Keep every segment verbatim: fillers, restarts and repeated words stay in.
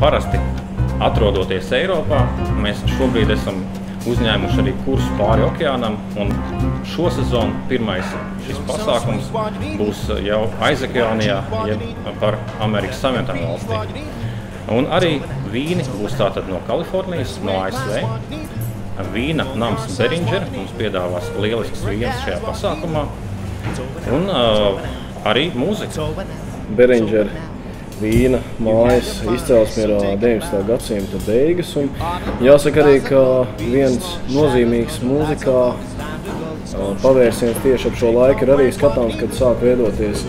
parasti atrodoties Eiropā, mēs šobrīd esam uzņēmuši arī kursu pāri okeānam, un šo sezonu pirmais šis pasākums būs jau Aizokeānijā, jeb par Amerikas Savienotām valstīm. Un arī vīni būs tātad no Kalifornijas, no A S V. Vīna nams Beringer mums piedāvās lielisks vīns šajā pasākumā, un uh, arī mūzika. Beringer vīna mājas izcelsme ir deviņdesmitā gadsimta beigas, un jāsaka arī, ka viens nozīmīgs mūzikā pavērsiens tieši ap šo laiku ir arī skatāms, kad sāk veidoties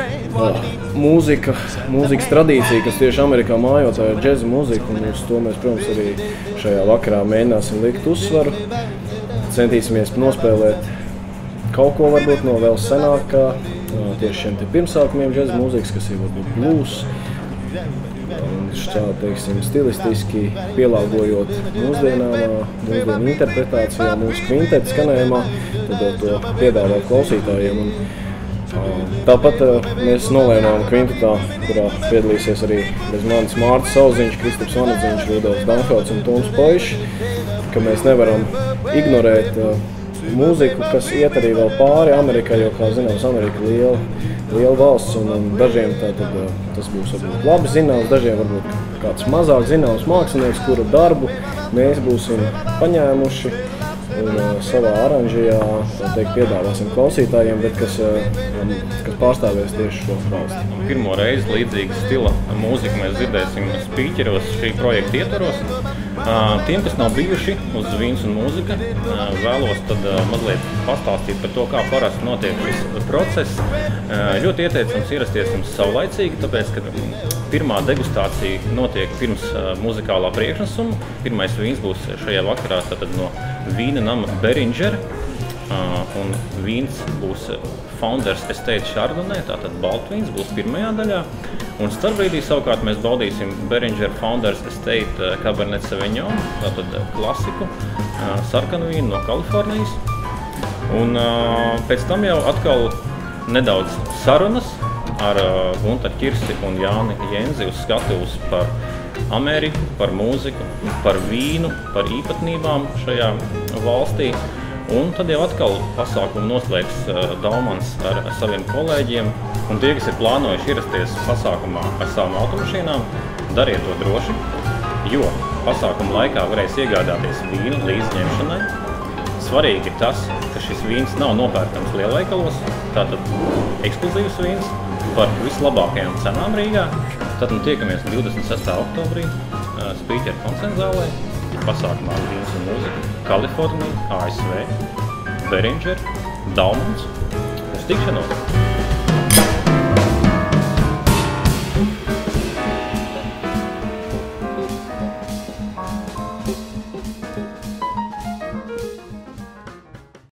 mūzika, mūzikas tradīcija, kas tieši Amerikā mājot, tā ir džeza mūzika, un uz to mēs, protams, arī šajā vakarā mēģināsim likt uzsvaru. Centīsimies nospēlēt kaut ko varbūt no vēl senākā, tieši šiem te pirmsākumiem džeza mūzikas, kas ir varbūt blues, un šķā, teiksim, stilistiski pielāgojot mūsdienām, mūsdienu interpretācijā, mūsu kvinteta skanējumā, tad to piedāvāt klausītājiem. Un, tāpat mēs nolēmām kvintetā, kurā piedalīsies arī bez manis Mārtis Sauziņš, Kristaps Vanadziņš, Rudolfs Danfelds un Toms Poišs, ka mēs nevaram ignorēt mūziku, kas iet arī vēl pāri Amerikai, jo, kā zināms, Amerika ir liela, liela valsts, un, un dažiem tātad, tas būs varbūt labi zināms, dažiem varbūt kāds mazāk zināms mākslinieks, kura darbu mēs būsim paņēmuši un savā aranžijā, tā teikt, piedāvāsim klausītājiem, bet kas, kas pārstāvēs tieši šo valsti. Pirmo reizi līdzīga stila mūziku mēs dzirdēsim spīķeros šī projekta ietvaros. Tiem, kas nav bijuši uz Vīns un mūzika, vēlos tad mazliet pastāstīt par to, kā parasti notiek šis process. Ļoti ieteicams ierasties jums saulaicīgi, tāpēc, ka pirmā degustācija notiek pirms muzikālā priekšnesuma. Pirmais vīns būs šajā vakarā tātad no vīna nama Beringer, un vīns būs Founders Estate Chardonnay, tātad baltvīns būs pirmajā daļā. Un starpbrīdī savukārt mēs baudīsim Beringer Founders Estate Cabernet Sauvignon, tātad klasiku, sarkanu vīnu no Kalifornijas. Un pēc tam jau atkal nedaudz sarunas ar Guntaru Kirsi un Jāni Jenzi uz skatuves par Ameriku, par mūziku, par vīnu, par īpatnībām šajā valstī. Un tad jau atkal pasākumu noslēgs Daumans ar saviem kolēģiem. Un tie, kas ir plānojuši ierasties pasākumā ar savām automašīnām, dariet to droši, jo pasākuma laikā varēs iegādāties vīnu līdzņemšanai. Svarīgi ir tas, ka šis vīns nav nopērkams lielveikalos, tātad ekskluzīvs vīns par vislabākajām cenām Rīgā. Tad nu tiekamies divdesmit sestā oktobrī Spīķera koncertzālē, pasākumā Vīns un mūzika, Kalifornija, A S V, Beringer, Daumans. Uz tikšanos!